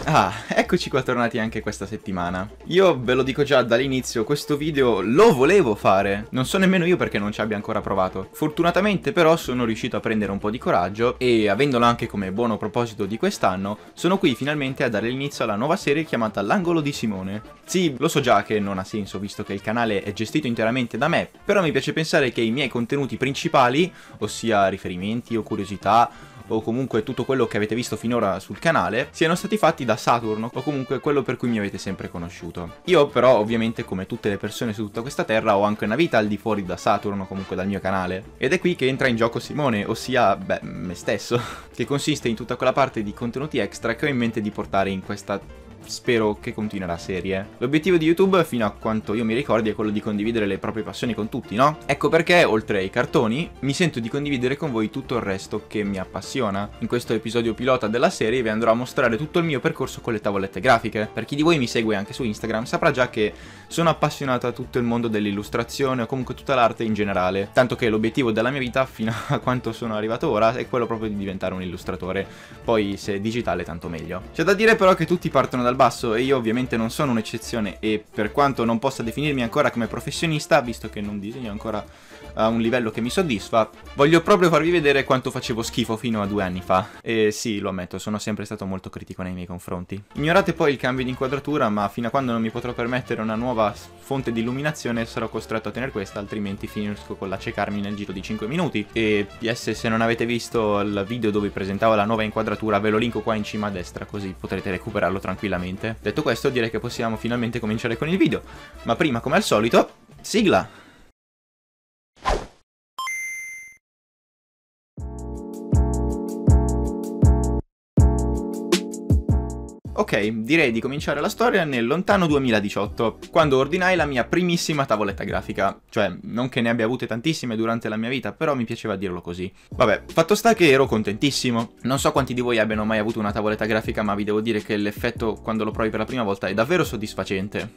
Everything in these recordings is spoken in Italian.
Ah, eccoci qua tornati anche questa settimana. Io ve lo dico già dall'inizio, questo video lo volevo fare. Non so nemmeno io perché non ci abbia ancora provato. Fortunatamente però sono riuscito a prendere un po' di coraggio e, avendolo anche come buono proposito di quest'anno, sono qui finalmente a dare l'inizio alla nuova serie chiamata L'Angolo di Simone. Sì, lo so già che non ha senso visto che il canale è gestito interamente da me, però mi piace pensare che i miei contenuti principali, ossia riferimenti o curiosità, o comunque tutto quello che avete visto finora sul canale, siano stati fatti da Saturn, o comunque quello per cui mi avete sempre conosciuto. Io però, ovviamente, come tutte le persone su tutta questa terra, ho anche una vita al di fuori da Saturn, o comunque dal mio canale. Ed è qui che entra in gioco Simone, ossia, beh, me stesso, che consiste in tutta quella parte di contenuti extra che ho in mente di portare in questa... spero che continui la serie. L'obiettivo di YouTube, fino a quanto io mi ricordi, è quello di condividere le proprie passioni con tutti, no? Ecco perché, oltre ai cartoni, mi sento di condividere con voi tutto il resto che mi appassiona. In questo episodio pilota della serie vi andrò a mostrare tutto il mio percorso con le tavolette grafiche. Per chi di voi mi segue anche su Instagram saprà già che sono appassionato a tutto il mondo dell'illustrazione o comunque tutta l'arte in generale, tanto che l'obiettivo della mia vita, fino a quanto sono arrivato ora, è quello proprio di diventare un illustratore. Poi, se è digitale, tanto meglio. C'è da dire però che tutti partono dal basso e io ovviamente non sono un'eccezione, e per quanto non possa definirmi ancora come professionista, visto che non disegno ancora a un livello che mi soddisfa, voglio proprio farvi vedere quanto facevo schifo fino a 2 anni fa. E sì, lo ammetto, sono sempre stato molto critico nei miei confronti. Ignorate poi il cambio di inquadratura, ma fino a quando non mi potrò permettere una nuova fonte di illuminazione sarò costretto a tenere questa, altrimenti finisco con l'accecarmi nel giro di 5 minuti. E PS, se non avete visto il video dove presentavo la nuova inquadratura, ve lo linko qua in cima a destra, così potrete recuperarlo tranquillamente. Detto questo, direi che possiamo finalmente cominciare con il video, ma prima, come al solito, sigla! Ok, direi di cominciare la storia nel lontano 2018, quando ordinai la mia primissima tavoletta grafica. Cioè, non che ne abbia avute tantissime durante la mia vita, però mi piaceva dirlo così. Vabbè, fatto sta che ero contentissimo. Non so quanti di voi abbiano mai avuto una tavoletta grafica, ma vi devo dire che l'effetto quando lo provi per la prima volta è davvero soddisfacente.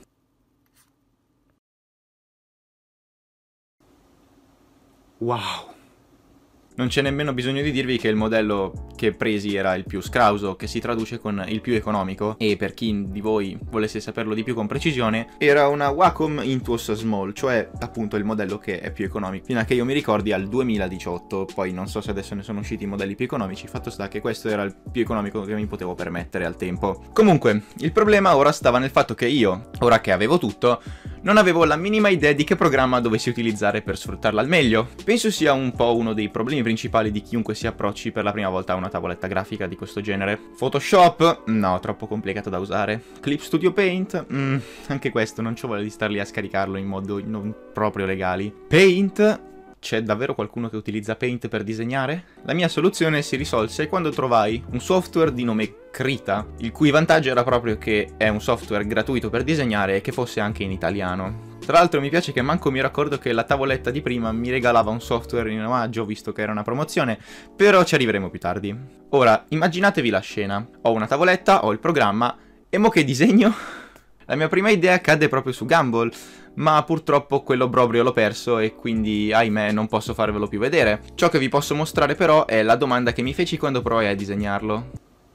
Wow! Non c'è nemmeno bisogno di dirvi che il modello che presi era il più scrauso, che si traduce con il più economico, e per chi di voi volesse saperlo di più con precisione, era una Wacom Intuos Small, cioè appunto il modello che è più economico, fino a che io mi ricordi al 2018, poi non so se adesso ne sono usciti modelli più economici, fatto sta che questo era il più economico che mi potevo permettere al tempo. Comunque, il problema ora stava nel fatto che io, ora che avevo tutto, non avevo la minima idea di che programma dovessi utilizzare per sfruttarla al meglio. Penso sia un po' uno dei problemi principali di chiunque si approcci per la prima volta a una tavoletta grafica di questo genere. Photoshop? No, troppo complicato da usare. Clip Studio Paint? Anche questo non ci vuole di star lì a scaricarlo in modo non proprio legali. Paint? C'è davvero qualcuno che utilizza Paint per disegnare? La mia soluzione si risolse quando trovai un software di nome Krita, il cui vantaggio era proprio che è un software gratuito per disegnare e che fosse anche in italiano. Tra l'altro mi piace che manco mi ero accorto che la tavoletta di prima mi regalava un software in omaggio, visto che era una promozione, però ci arriveremo più tardi. Ora, immaginatevi la scena. Ho una tavoletta, ho il programma, e mo che disegno? La mia prima idea cadde proprio su Gumball, ma purtroppo quello proprio l'ho perso e quindi, ahimè, non posso farvelo più vedere. Ciò che vi posso mostrare però è la domanda che mi feci quando provai a disegnarlo.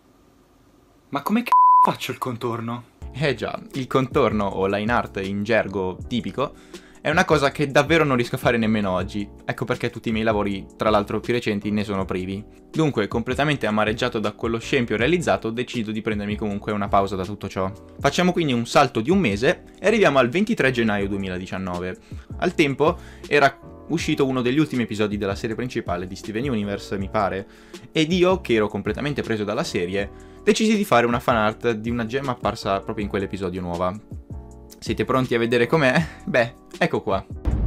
Ma come faccio il contorno? Già, il contorno o line art in gergo tipico è una cosa che davvero non riesco a fare nemmeno oggi. Ecco perché tutti i miei lavori, tra l'altro più recenti, ne sono privi. Dunque, completamente amareggiato da quello scempio realizzato, decido di prendermi comunque una pausa da tutto ciò. Facciamo quindi un salto di un mese e arriviamo al 23 gennaio 2019. Al tempo era uscito uno degli ultimi episodi della serie principale di Steven Universe, mi pare, ed io, che ero completamente preso dalla serie, decisi di fare una fanart di una gemma apparsa proprio in quell'episodio nuova. Siete pronti a vedere com'è? Beh, ecco qua.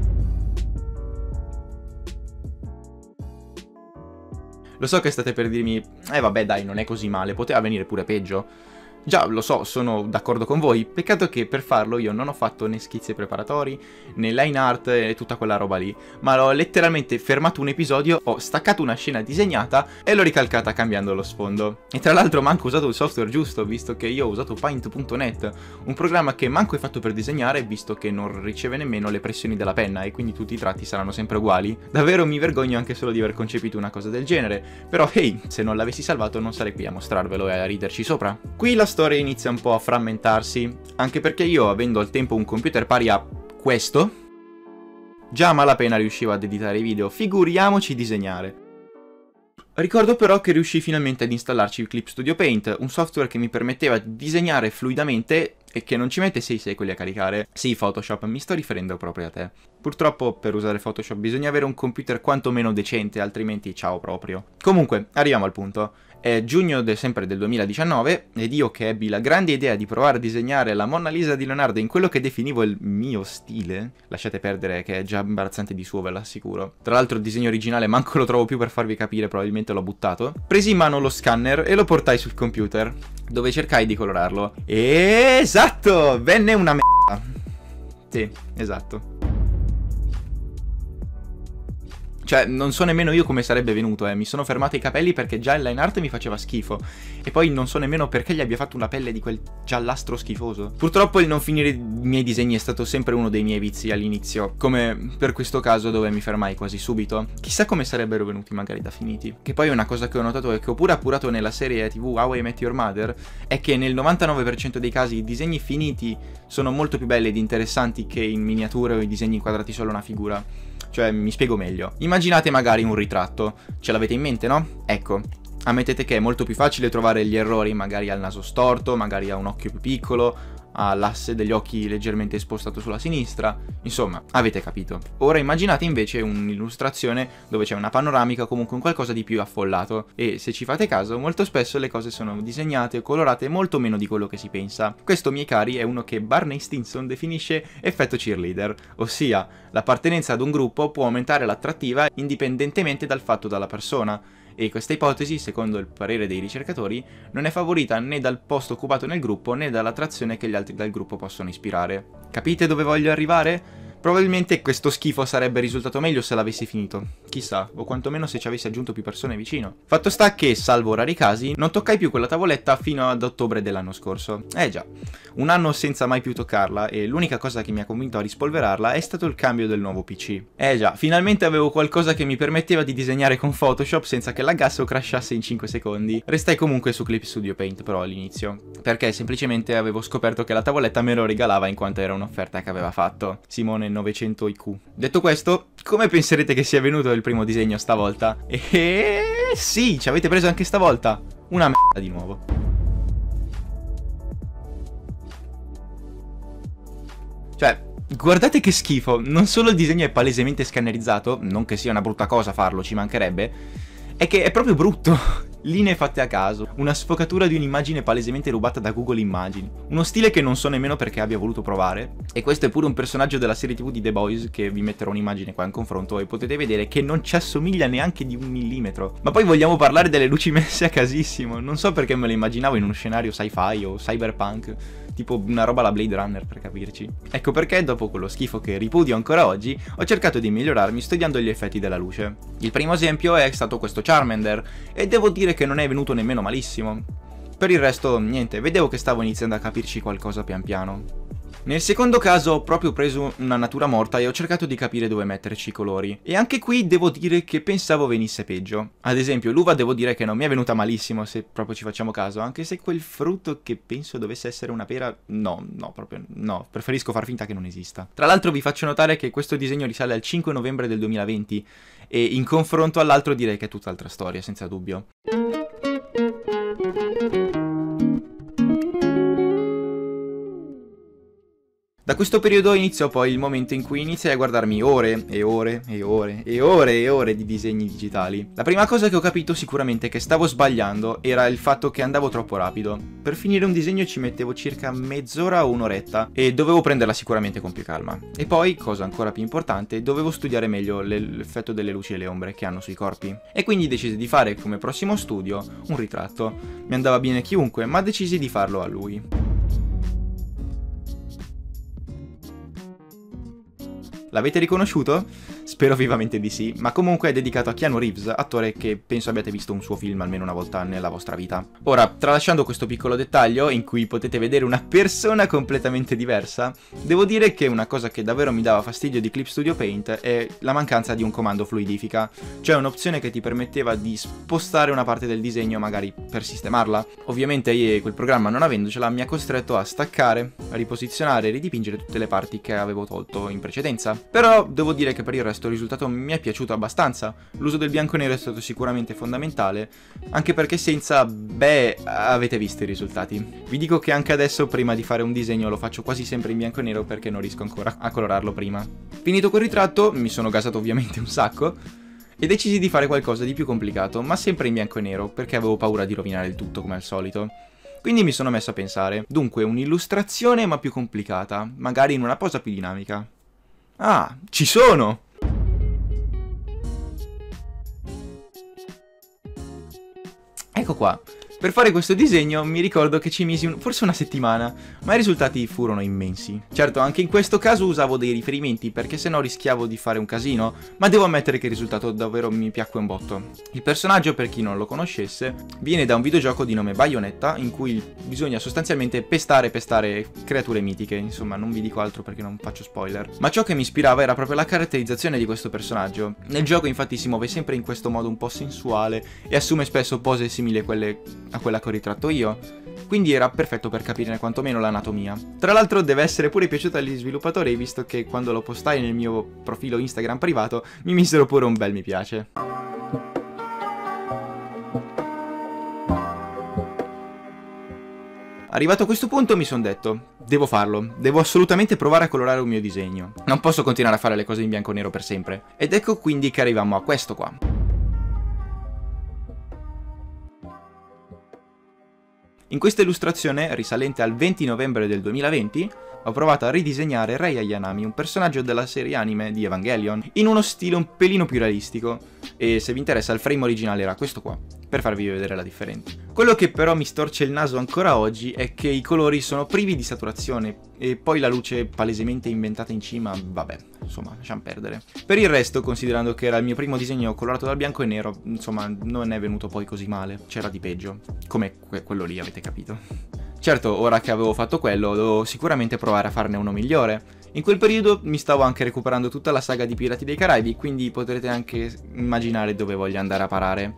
Lo so che state per dirmi, vabbè dai, non è così male, poteva venire pure peggio. Già, lo so, sono d'accordo con voi, peccato che per farlo io non ho fatto né schizzi preparatori, né line art e tutta quella roba lì, ma l'ho letteralmente fermato un episodio, ho staccato una scena disegnata e l'ho ricalcata cambiando lo sfondo. E tra l'altro manco ho usato il software giusto, visto che io ho usato Paint.net, un programma che manco è fatto per disegnare, visto che non riceve nemmeno le pressioni della penna e quindi tutti i tratti saranno sempre uguali. Davvero mi vergogno anche solo di aver concepito una cosa del genere, però hey, se non l'avessi salvato non sarei qui a mostrarvelo e a riderci sopra. Qui la storia inizia un po' a frammentarsi, anche perché io, avendo al tempo un computer pari a questo, già a malapena riuscivo ad editare i video, figuriamoci disegnare. Ricordo però che riuscii finalmente ad installarci Clip Studio Paint, un software che mi permetteva di disegnare fluidamente e che non ci mette 6 secoli a caricare. Sì, Photoshop, mi sto riferendo proprio a te. Purtroppo per usare Photoshop bisogna avere un computer quantomeno decente, altrimenti ciao proprio. Comunque, arriviamo al punto. È giugno sempre del 2019 ed io che ebbi la grande idea di provare a disegnare la Monna Lisa di Leonardo in quello che definivo il mio stile. Lasciate perdere che è già imbarazzante di suo, ve l'assicuro. Tra l'altro il disegno originale manco lo trovo più per farvi capire, probabilmente l'ho buttato. Presi in mano lo scanner e lo portai sul computer, dove cercai di colorarlo. Esatto! Venne una merda. Sì, esatto. Cioè, non so nemmeno io come sarebbe venuto, mi sono fermato ai capelli perché già il line art mi faceva schifo. E poi non so nemmeno perché gli abbia fatto una pelle di quel giallastro schifoso. Purtroppo il non finire i miei disegni è stato sempre uno dei miei vizi all'inizio, come per questo caso dove mi fermai quasi subito. Chissà come sarebbero venuti magari da finiti. Che poi una cosa che ho notato e che ho pure appurato nella serie TV How I Met Your Mother è che nel 99% dei casi i disegni finiti sono molto più belli ed interessanti che in miniature o i disegni inquadrati solo una figura. Cioè, mi spiego meglio. Immaginate magari un ritratto. Ce l'avete in mente, no? Ecco, ammettete che è molto più facile trovare gli errori, magari al naso storto, magari a un occhio più piccolo, all'asse degli occhi leggermente spostato sulla sinistra. Insomma, avete capito. Ora immaginate invece un'illustrazione dove c'è una panoramica o comunque un qualcosa di più affollato. E se ci fate caso, molto spesso le cose sono disegnate o colorate molto meno di quello che si pensa. Questo, miei cari, è uno che Barney Stinson definisce effetto cheerleader, ossia l'appartenenza ad un gruppo può aumentare l'attrattiva indipendentemente dal fatto dalla persona. E questa ipotesi, secondo il parere dei ricercatori, non è favorita né dal posto occupato nel gruppo né dall'attrazione che gli altri del gruppo possono ispirare. Capite dove voglio arrivare? Probabilmente questo schifo sarebbe risultato meglio se l'avessi finito. Chissà, o quantomeno se ci avessi aggiunto più persone vicino. Fatto sta che, salvo rari casi, non toccai più quella tavoletta fino ad ottobre dell'anno scorso. Già, un anno senza mai più toccarla, e l'unica cosa che mi ha convinto a rispolverarla è stato il cambio del nuovo PC. Già, finalmente avevo qualcosa che mi permetteva di disegnare con Photoshop senza che laggasse o crashasse in 5 secondi. Restai comunque su Clip Studio Paint però all'inizio, perché semplicemente avevo scoperto che la tavoletta me lo regalava in quanto era un'offerta che aveva fatto Simone 900 IQ. Detto questo, come penserete che sia venuto il primo disegno stavolta? Sì, ci avete preso anche stavolta. Una merda di nuovo. Cioè, guardate che schifo. Non solo il disegno è palesemente scannerizzato, non che sia una brutta cosa farlo, ci mancherebbe, è che è proprio brutto. Linee fatte a caso, una sfocatura di un'immagine palesemente rubata da Google Immagini, uno stile che non so nemmeno perché abbia voluto provare, e questo è pure un personaggio della serie TV di The Boys, che vi metterò un'immagine qua in confronto e potete vedere che non ci assomiglia neanche di 1 millimetro. Ma poi vogliamo parlare delle luci messe a casissimo, non so perché me le immaginavo in uno scenario sci-fi o cyberpunk, tipo una roba alla Blade Runner per capirci. Ecco perché dopo quello schifo che ripudio ancora oggi, ho cercato di migliorarmi studiando gli effetti della luce. Il primo esempio è stato questo Charmander, e devo dire che non è venuto nemmeno malissimo. Per il resto, niente, vedevo che stavo iniziando a capirci qualcosa pian piano. Nel secondo caso ho proprio preso una natura morta e ho cercato di capire dove metterci i colori. E anche qui devo dire che pensavo venisse peggio. Ad esempio, l'uva devo dire che non mi è venuta malissimo, se proprio ci facciamo caso, anche se quel frutto che penso dovesse essere una pera, no, proprio no, preferisco far finta che non esista. Tra l'altro vi faccio notare che questo disegno risale al 5 novembre del 2020 e in confronto all'altro direi che è tutt'altra storia, senza dubbio. Da questo periodo iniziò poi il momento in cui iniziai a guardarmi ore e ore e ore e ore e ore di disegni digitali. La prima cosa che ho capito sicuramente che stavo sbagliando era il fatto che andavo troppo rapido. Per finire un disegno ci mettevo circa mezz'ora o un'oretta e dovevo prenderla sicuramente con più calma. E poi, cosa ancora più importante, dovevo studiare meglio l'effetto delle luci e le ombre che hanno sui corpi. E quindi decisi di fare come prossimo studio un ritratto. Mi andava bene chiunque, ma decisi di farlo a lui. L'avete riconosciuto? Spero vivamente di sì, ma comunque è dedicato a Keanu Reeves, attore che penso abbiate visto un suo film almeno una volta nella vostra vita. Ora, tralasciando questo piccolo dettaglio, in cui potete vedere una persona completamente diversa, devo dire che una cosa che davvero mi dava fastidio di Clip Studio Paint è la mancanza di un comando fluidifica, cioè un'opzione che ti permetteva di spostare una parte del disegno magari per sistemarla. Ovviamente quel programma non avendocela mi ha costretto a staccare, a riposizionare e ridipingere tutte le parti che avevo tolto in precedenza. Però devo dire che per il resto il risultato mi è piaciuto abbastanza. L'uso del bianco e nero è stato sicuramente fondamentale, anche perché senza, avete visto i risultati. Vi dico che anche adesso prima di fare un disegno lo faccio quasi sempre in bianco e nero perché non riesco ancora a colorarlo prima. Finito quel ritratto, mi sono gasato ovviamente un sacco e decisi di fare qualcosa di più complicato, ma sempre in bianco e nero perché avevo paura di rovinare il tutto come al solito. Quindi mi sono messo a pensare, dunque un'illustrazione ma più complicata, magari in una posa più dinamica. Ah, ci sono! Ecco qua. Per fare questo disegno mi ricordo che ci misi forse una settimana, ma i risultati furono immensi. Certo, anche in questo caso usavo dei riferimenti perché sennò rischiavo di fare un casino, ma devo ammettere che il risultato davvero mi piacque un botto. Il personaggio, per chi non lo conoscesse, viene da un videogioco di nome Bayonetta, in cui bisogna sostanzialmente pestare creature mitiche, insomma non vi dico altro perché non faccio spoiler. Ma ciò che mi ispirava era proprio la caratterizzazione di questo personaggio. Nel gioco infatti si muove sempre in questo modo un po' sensuale e assume spesso pose simili a quella che ho ritratto io, quindi era perfetto per capirne quantomeno l'anatomia. Tra l'altro deve essere pure piaciuto agli sviluppatori, visto che quando lo postai nel mio profilo Instagram privato mi misero pure un bel mi piace. Arrivato a questo punto mi sono detto, devo farlo, devo assolutamente provare a colorare un mio disegno. Non posso continuare a fare le cose in bianco e nero per sempre. Ed ecco quindi che arriviamo a questo qua. In questa illustrazione, risalente al 20 novembre del 2020, ho provato a ridisegnare Rei Ayanami, un personaggio della serie anime di Evangelion, in uno stile un pelino più realistico, e se vi interessa il frame originale era questo qua, per farvi vedere la differenza. Quello che però mi storce il naso ancora oggi è che i colori sono privi di saturazione, e poi la luce palesemente inventata in cima, vabbè, insomma, lasciamo perdere. Per il resto, considerando che era il mio primo disegno colorato dal bianco e nero, insomma, non è venuto poi così male, c'era di peggio, come quello lì, avete capito. Certo, ora che avevo fatto quello, dovevo sicuramente provare a farne uno migliore. In quel periodo mi stavo anche recuperando tutta la saga di Pirati dei Caraibi, quindi potrete anche immaginare dove voglio andare a parare.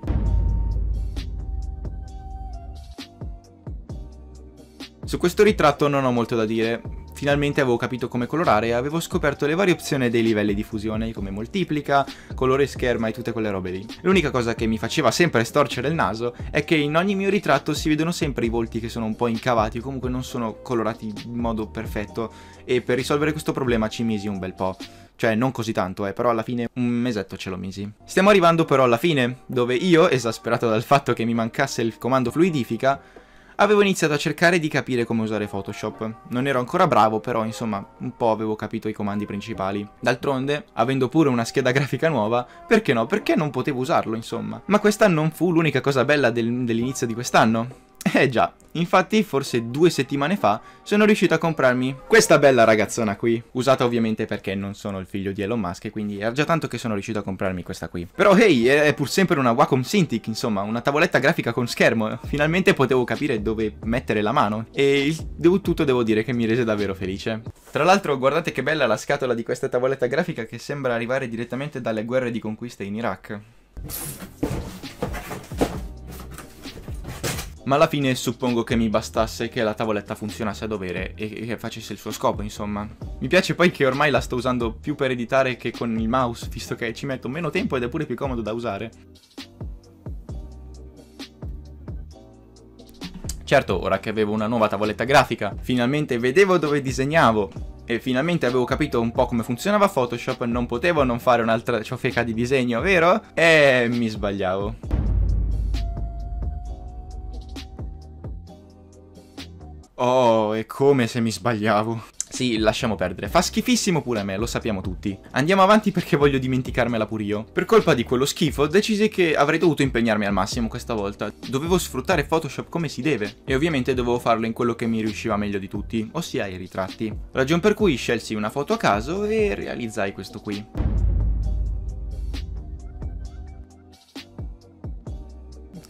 Su questo ritratto non ho molto da dire. Finalmente avevo capito come colorare e avevo scoperto le varie opzioni dei livelli di fusione, come moltiplica, colore scherma e tutte quelle robe lì. L'unica cosa che mi faceva sempre storcere il naso è che in ogni mio ritratto si vedono sempre i volti che sono un po' incavati o comunque non sono colorati in modo perfetto, e per risolvere questo problema ci misi un bel po'. Cioè, non così tanto, però alla fine un mesetto ce l'ho misi. Stiamo arrivando però alla fine, dove io, esasperato dal fatto che mi mancasse il comando fluidifica, avevo iniziato a cercare di capire come usare Photoshop. Non ero ancora bravo, però insomma un po' avevo capito i comandi principali. D'altronde, avendo pure una scheda grafica nuova, perché no? Perché non potevo usarlo, insomma? Ma questa non fu l'unica cosa bella dell'inizio di quest'anno. Già, infatti forse 2 settimane fa sono riuscito a comprarmi questa bella ragazzona qui, usata ovviamente perché non sono il figlio di Elon Musk e quindi era già tanto che sono riuscito a comprarmi questa qui. Però hey, è pur sempre una Wacom Cintiq, insomma, una tavoletta grafica con schermo, finalmente potevo capire dove mettere la mano e il tutto devo dire che mi rese davvero felice. Tra l'altro guardate che bella la scatola di questa tavoletta grafica che sembra arrivare direttamente dalle guerre di conquista in Iraq. Ma alla fine suppongo che mi bastasse che la tavoletta funzionasse a dovere e che facesse il suo scopo, insomma. Mi piace poi che ormai la sto usando più per editare che con il mouse, visto che ci metto meno tempo ed è pure più comodo da usare. Certo, ora che avevo una nuova tavoletta grafica, finalmente vedevo dove disegnavo e finalmente avevo capito un po' come funzionava Photoshop, non potevo non fare un'altra ciofeca di disegno, vero? E mi sbagliavo. Oh, è come se mi sbagliavo. Sì, lasciamo perdere. Fa schifissimo pure a me, lo sappiamo tutti. Andiamo avanti perché voglio dimenticarmela pure io. Per colpa di quello schifo, decisi che avrei dovuto impegnarmi al massimo questa volta. Dovevo sfruttare Photoshop come si deve. E ovviamente dovevo farlo in quello che mi riusciva meglio di tutti, ossia i ritratti. Ragion per cui scelsi una foto a caso e realizzai questo qui.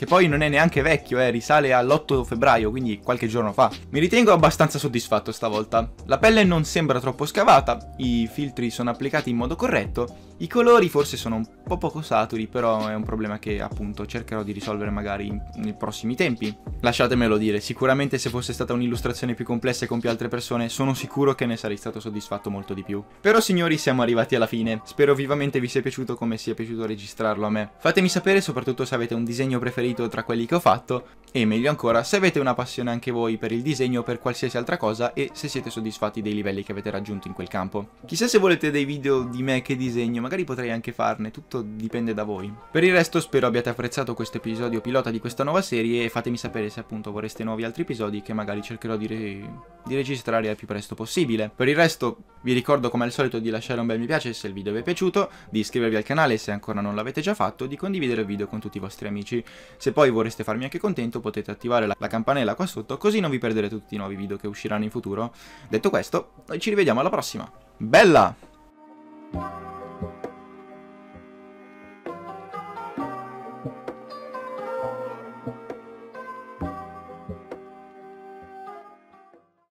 che poi non è neanche vecchio, risale all'8 febbraio, quindi qualche giorno fa. Mi ritengo abbastanza soddisfatto stavolta. La pelle non sembra troppo scavata, i filtri sono applicati in modo corretto, i colori forse sono un po' poco saturi, però è un problema che appunto cercherò di risolvere magari nei prossimi tempi. Lasciatemelo dire, sicuramente se fosse stata un'illustrazione più complessa e con più altre persone, sono sicuro che ne sarei stato soddisfatto molto di più. Però signori, siamo arrivati alla fine. Spero vivamente vi sia piaciuto come sia piaciuto registrarlo a me. Fatemi sapere soprattutto se avete un disegno preferito tra quelli che ho fatto, e meglio ancora se avete una passione anche voi per il disegno o per qualsiasi altra cosa e se siete soddisfatti dei livelli che avete raggiunto in quel campo. Chissà se volete dei video di me che disegno, magari potrei anche farne, tutto dipende da voi. Per il resto spero abbiate apprezzato questo episodio pilota di questa nuova serie e fatemi sapere se appunto vorreste nuovi altri episodi che magari cercherò di registrare al più presto possibile. Per il resto vi ricordo come al solito di lasciare un bel mi piace se il video vi è piaciuto, di iscrivervi al canale se ancora non l'avete già fatto, di condividere il video con tutti i vostri amici. Se poi vorreste farmi anche contento potete attivare la campanella qua sotto, così non vi perderete tutti i nuovi video che usciranno in futuro. Detto questo, noi ci rivediamo alla prossima. Bella!